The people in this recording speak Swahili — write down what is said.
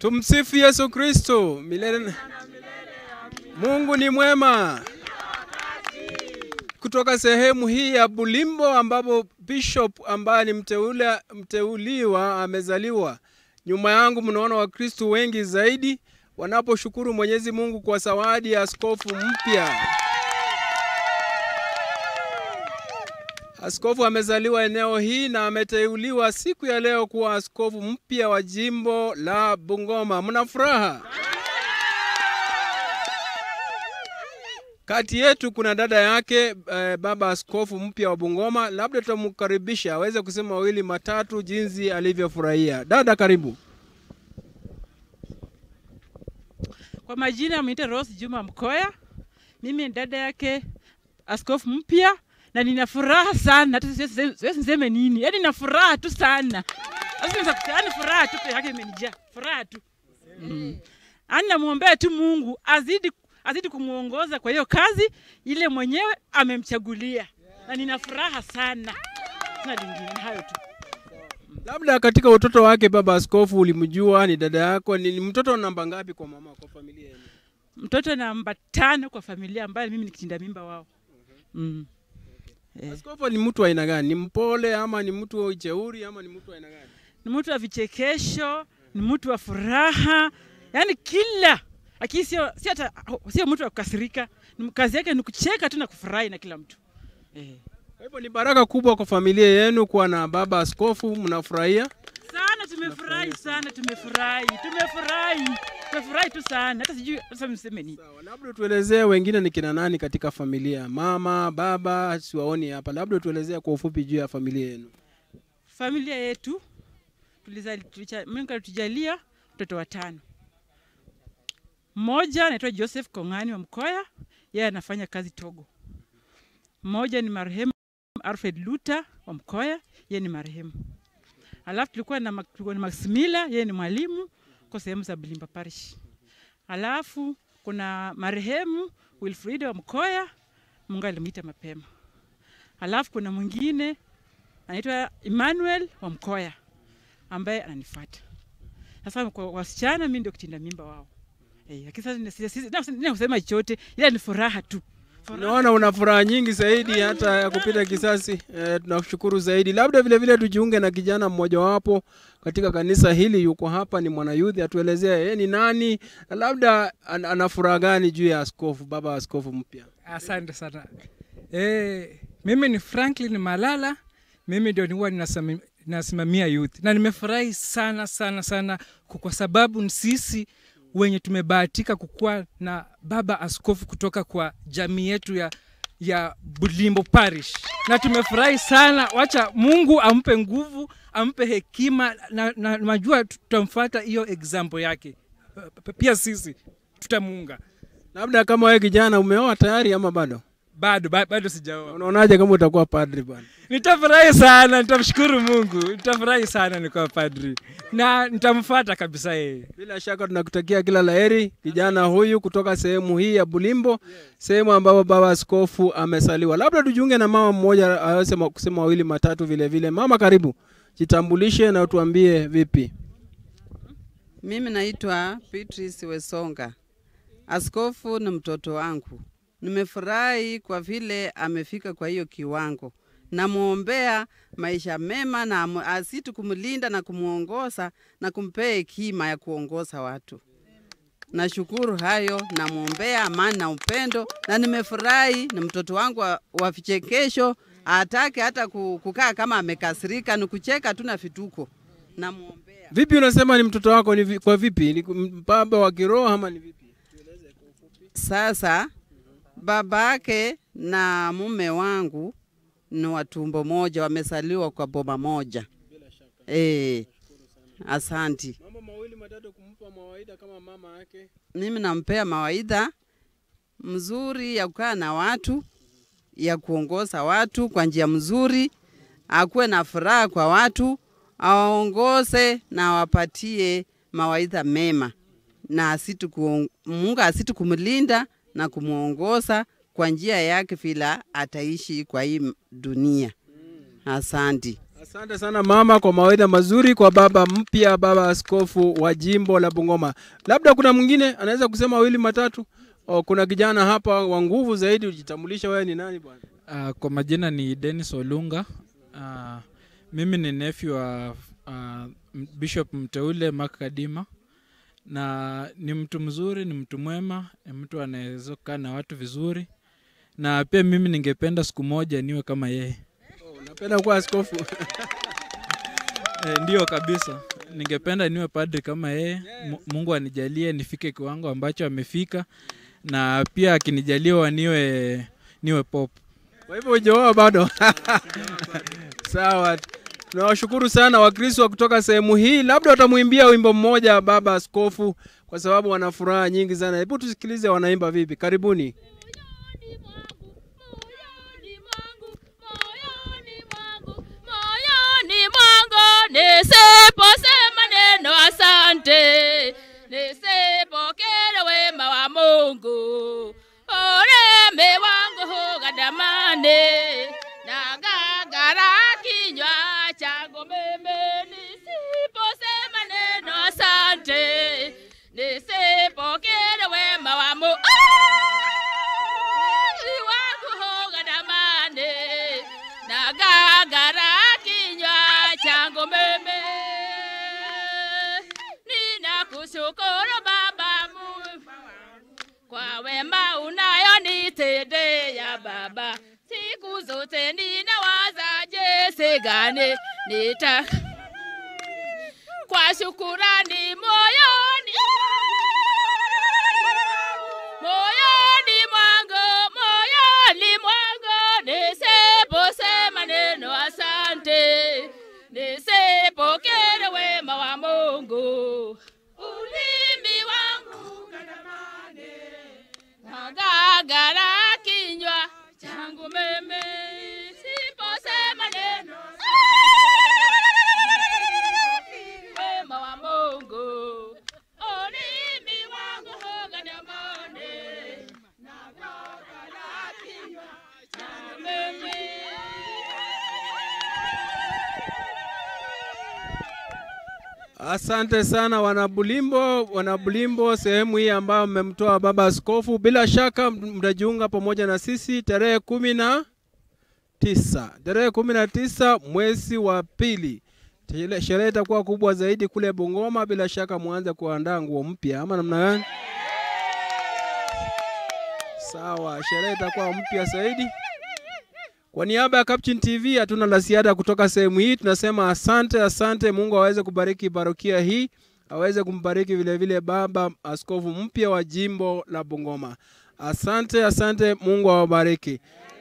Tumsifu Yesu Kristo. Milele. Mungu ni mwema. Kutoka sehemu hii ya Bulimbo ambapo Bishop ambaye ni mteuliwa amezaliwa. Nyuma yangu mnaona Wakristo wengi zaidi wanaposhukuru Mwenyezi Mungu kwa zawadi ya askofu mpya. Askofu amezaliwa eneo hii na ameteuliwa siku ya leo kuwa askofu mpya wa jimbo la Bungoma. Mna furaha? Kati yetu kuna dada yake baba askofu mpya wa Bungoma. Labda tutamkaribisha aweze kusema mawili matatu jinsi alivyofurahia. Dada, karibu. Kwa majina naitwa Rose Juma Mkoya. Mimi ni dada yake askofu mpya na nina furaha sana. Hata siwezi niseme nini. Yaani nina furaha tu sana. Yaani furaha tu yake imenijaa. Furaha tu. Namuombea tu Mungu azidi kumuongoza kwa hiyo kazi ile mwenyewe amemchagulia. Na nina furaha sana. Sina lingine, hayo tu. Labda katika utoto wake baba askofu ulimjua, ni dada yako, ni mtoto namba ngapi kwa mama, kwa familia yenu? Mtoto namba 5 kwa familia ambayo mimi nikitinda mimba wao. Askofu ni mtu wa aina gani? Ni mpole ama ni mtu wa jeuri ama ni mtu wa aina gani? Ni mtu wa vichekesho, ni mtu wa furaha. Yaani kila sio mtu wa kukasirika. Kazi yake ni kucheka tu na kufurahi na kila mtu. Kwa hivyo ni baraka kubwa kwa familia yenu kuwa na baba askofu. Mnafurahia? Sana, tumefurahi sana, tumefurahi tu sana. Hata sijui sasa mseme nini. Sawa, labda tuelezee wengine ni kina nani katika familia? Mama, baba, siwaoni hapa. Labda tuelezee kwa ufupi juu ya familia yenu. Familia yetu Mungu alitujalia watoto 5. Mmoja anaitwa Joseph Kongani wa Mkoya, yeye anafanya kazi Togo. Mmoja ni marehemu Alfred Luther wa Mkoya, yeye ni marehemu. Alafu tulikuwa na Maximila, yeye ni mwalimu kwa sehemu za Bulimba Parish. Alafu kuna marehemu Wilfried wa Mkoya, Mungu alimuita mapema. Alafu kuna mwingine anaitwa Emmanuel wa Mkoya ambaye ananifuata. Sasa kwa wasichana mimi ndio kutinda mimba wao. Lakini sasa ninasema chochote, ila ni furaha tu. Naona una furaha nyingi zaidi hata ya kupita kisasi. Tunakushukuru zaidi. Labda vile vile tujiunge na kijana mmoja wapo katika kanisa hili, yuko hapa, ni mwana youth, atuelezea yeye ni nani na labda ana furaha gani juu ya askofu, baba askofu mpya. Asante sana. Mimi ni Franklin Malala. Mimi ndio huwa ninasimamia youth. Na nimefurahi sana kwa sababu sisi wenye tumebahatika kukua na baba askofu kutoka kwa jamii yetu ya Bulimbo Parish. Na tumefurahi sana. Wacha Mungu ampe nguvu, ampe hekima na najua tutamfuata hiyo example yake. Pia sisi tutamuunga. Labda kama wewe kijana umeoa tayari ama bado? Bado sijaoa. Unaonaje kama utakuwa padri bwana? Nitafurahi sana, nitamshukuru Mungu. Nitafurahi sana nikuwa padri. Na nitamfuata kabisa yeye. Bila shaka tunakutakia kila laheri kijana huyu kutoka sehemu hii ya Bulimbo, sehemu ambapo baba askofu amesaliwa. Labda tujiunge na mama mmoja aweze kusema mawili matatu vile vile. Mama, karibu. Jitambulishe na utuambie vipi. Mimi naitwa Beatrice Wesonga. Askofu ni mtoto wangu. Nimefurahi kwa vile amefika kwa hiyo kiwango. Namuombea maisha mema na asitu kumlinda na kumuongoza na kumpea hekima ya kuongoza watu. Nashukuru hayo, namuombea amani na upendo, na nimefurahi ni mtoto wangu wa vichekesho, atake hata kukaa kama amekasirika, ni kucheka tu na vituko. Namuombea. Vipi unasema ni mtoto wako, ni kwa vipi? Ni baba wa kiroho ama ni vipi? Tueleze kwa ufupi. Sasa babake na mume wangu ni wa tumbo moja, wamesaliwa kwa boma moja. Bila shaka. Asanti. Mambo mawili matatu kumpa mawaidha kama mama yake. Mimi nampea mawaidha mzuri ya kukaa na watu, ya kuongoza watu kwa njia mzuri, akuwe na furaha kwa watu, aongoze na wapatie mawaidha mema. Na Mungu asitu kumlinda na kumuongoza kwa njia yake vile ataishi kwa hii dunia. Asante. Asante sana mama kwa mawaidha mazuri kwa baba mpya, baba askofu wa jimbo la Bungoma. Labda kuna mwingine anaweza kusema wawili matatu. Kuna kijana hapa wa nguvu zaidi, ujitambulisha wewe ni nani bwana? Kwa majina ni Dennis Olunga. Mimi ni nephew wa Bishop mteule Mark Kadima, na ni mtu mzuri, ni mtu mwema, ni mtu anaweza kukaa na watu vizuri, na pia mimi ningependa siku moja niwe kama yeye. Unapenda kuwa askofu? Ndio kabisa, ningependa niwe padri kama yeye. Mungu anijalie nifike kiwango ambacho amefika, na pia akinijalia niwe pop. Kwa hivyo hujaoa bado? Sawa. Tunawashukuru sana Wakristo kutoka sehemu hii. Labda watamuimbia wimbo mmoja baba askofu, kwa sababu wana furaha nyingi sana. Hebu tusikilize wanaimba vipi. Karibuni. Nisiposema neno asante, nisipokea wema wa Mungu, urembe wangu gadamane, na gagara kinywa changu mimi. Nisipofema neno asante, nisipokea wema wa Mungu, wangu gadamane, na gagara kinywa changu mimi. Ninakushukuru Baba Mungu kwa wema unayonitendea Baba. Siku zote ninawaza jinsi gani kwa shukurani moyoni mwangu, nisiposema neno asante, nisipokea wema wa Mungu, ulimi wangu gadamane, na gagara kinywa changu mimi. Siposema neno wema wa Mungu, ulimi wangu gadamane, na gagara kinywa changu mimi. Asante sana wanabulimbo sehemu hii ambayo mmemtoa baba askofu. Bila shaka mtajiunga pamoja na sisi tarehe 19 mwezi wa pili. Sherehe itakuwa kubwa zaidi kule Bungoma. Bila shaka muanze kuandaa nguo mpya ama namna gani? Sawa, sherehe itakuwa mpya zaidi. Kwa niaba ya Captain TV hatuna la ziada kutoka sehemu hii. Tunasema asante. Mungu aweze kubariki parokia hii, aweze kumbariki vile vile baba askofu mpya wa jimbo la Bungoma. Asante, Mungu awabariki.